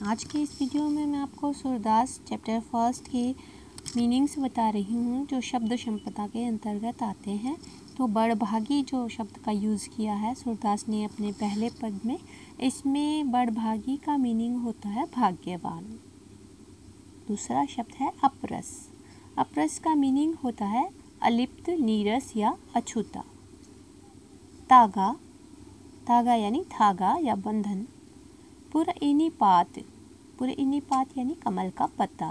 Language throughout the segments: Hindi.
आज के इस वीडियो में मैं आपको सूरदास चैप्टर फर्स्ट के मीनिंग्स बता रही हूँ जो शब्द संपदा के अंतर्गत आते हैं। तो बड़भागी जो शब्द का यूज़ किया है सूरदास ने अपने पहले पद में, इसमें बड़भागी का मीनिंग होता है भाग्यवान। दूसरा शब्द है अपरस। अपरस का मीनिंग होता है अलिप्त, नीरस या अछूता। तागा, तागा यानी धागा या बंधन। पुरइनिपात, पुरइनिपात यानी कमल का पत्ता।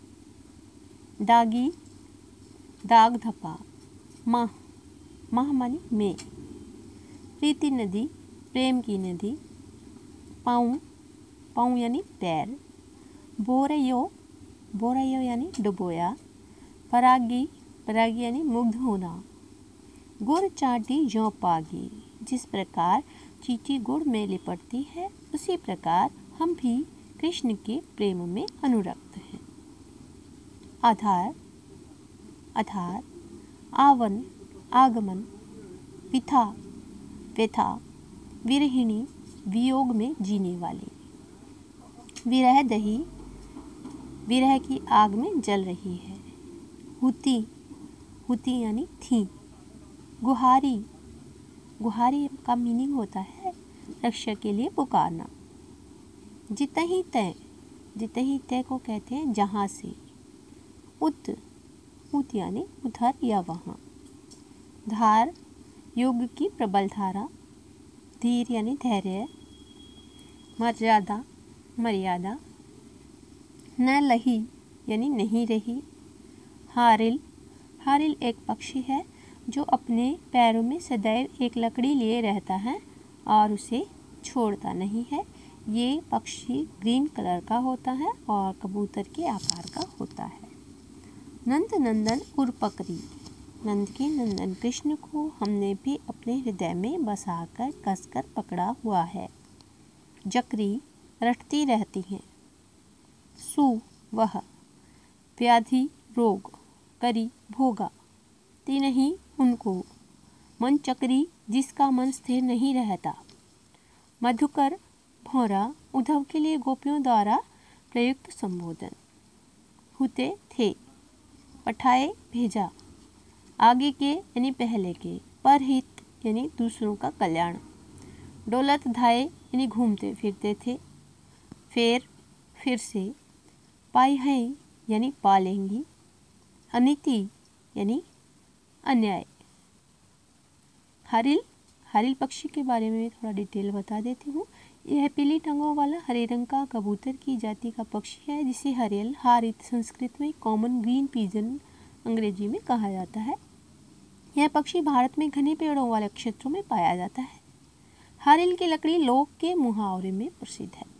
दागी, दाग धपा। माह, माह मानी में। प्रीति नदी, प्रेम की नदी। पाँव, पाँव यानी पैर। बोरयो, बोरयो यानी डुबोया। परागी, परागी यानी मुग्ध होना। गुड़ चाटी जौ पागी, जिस प्रकार चींटी गुड़ में लिपटती है उसी प्रकार हम भी कृष्ण के प्रेम में अनुरक्त हैं। आधार, आधार। आवन, आगमन। विथा, व्यथा। विरहिणी, वियोग में जीने वाली। विरह दही, विरह की आग में जल रही है। हुती, हुती यानी थी। गुहारी, गुहारी का मीनिंग होता है रक्षा के लिए पुकारना। जितहि तय, जितहि तय को कहते हैं जहाँ से। उत, उत यानी उधर या वहाँ। धार, योग की प्रबल धारा। धीर यानी धैर्य। मर्यादा, मर्यादा। न लही यानी नहीं रही। हारिल, हारिल एक पक्षी है जो अपने पैरों में सदैव एक लकड़ी लिए रहता है और उसे छोड़ता नहीं है। ये पक्षी ग्रीन कलर का होता है और कबूतर के आकार का होता है। नंद नंदन उर्पकरी, नंद के नंदन कृष्ण को हमने भी अपने हृदय में बसाकर कसकर पकड़ा हुआ है। जकरी, रटती रहती हैं। सु, वह। व्याधि, रोग। करी, भोगा। तीनही, उनको। मन चक्री, जिसका मन स्थिर नहीं रहता। मधुकर, भौरा, उद्धव के लिए गोपियों द्वारा प्रयुक्त संबोधन। हुते, थे। पठाए, भेजा। आगे के यानी पहले के। परहित यानी दूसरों का कल्याण। डोलत धाये यानी घूमते फिरते थे। फेर, फिर से। पाई है यानी पालेंगी। अनिति यानी अन्याय। हरिल, हरिल पक्षी के बारे में थोड़ा डिटेल बता देती हूँ। यह पीली टांगों वाला हरे रंग का कबूतर की जाति का पक्षी है जिसे हरियल, हारित संस्कृत में कॉमन ग्रीन पिजन अंग्रेजी में कहा जाता है। यह पक्षी भारत में घने पेड़ों वाले क्षेत्रों में पाया जाता है। हरिल की लकड़ी लोक के मुहावरे में प्रसिद्ध है।